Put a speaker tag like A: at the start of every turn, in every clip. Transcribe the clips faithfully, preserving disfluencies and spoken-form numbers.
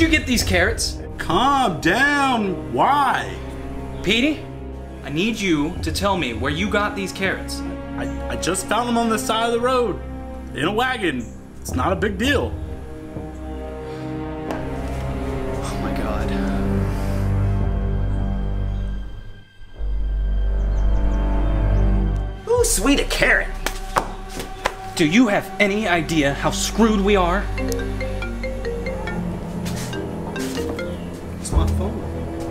A: you get these carrots?
B: Calm down. Why?
A: Petey, I need you to tell me where you got these carrots.
B: I, I just found them on the side of the road. In a wagon. It's not a big deal.
A: Oh my God.
C: Ooh, sweet, a carrot.
A: Do you have any idea how screwed we are?
B: It's my phone.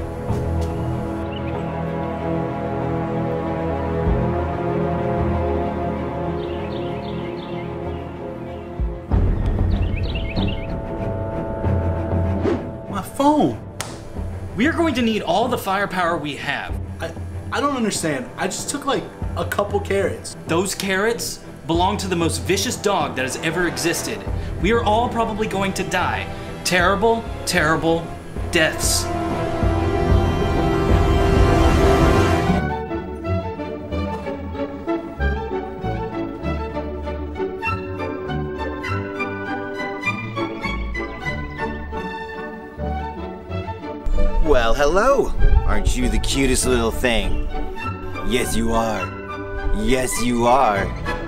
B: My phone.
A: We are going to need all the firepower we have.
B: I, I don't understand. I just took like a couple carrots.
A: Those carrots belong to the most vicious dog that has ever existed. We are all probably going to die. Terrible, terrible deaths.
C: Well, hello. Aren't you the cutest little thing? Yes, you are. Yes, you are.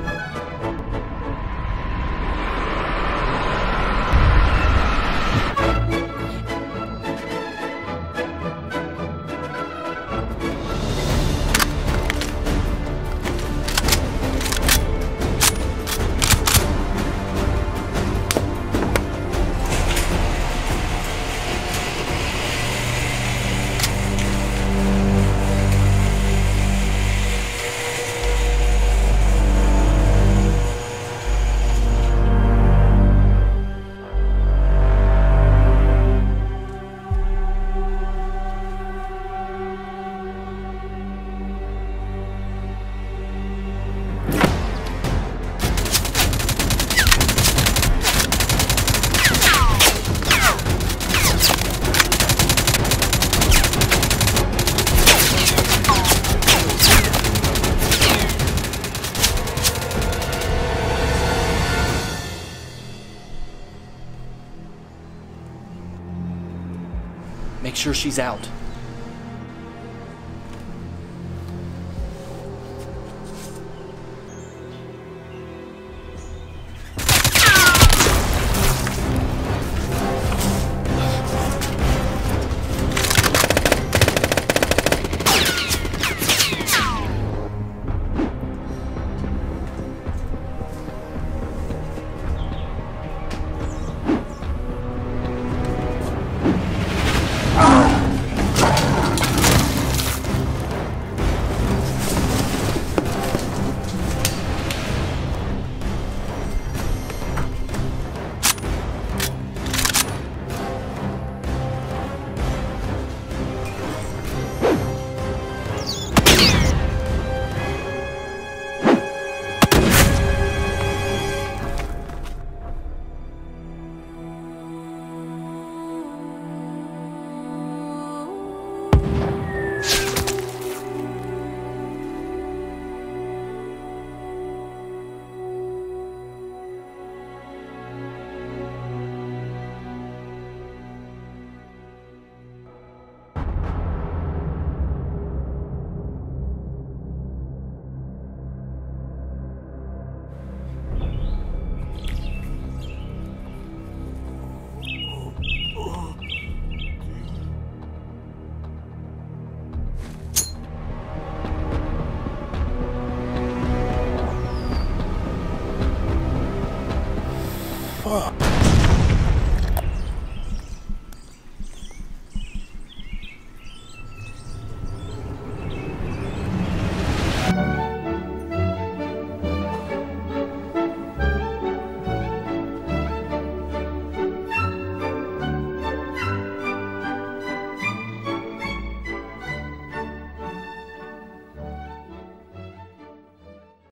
A: Make sure she's out.
B: Fuck.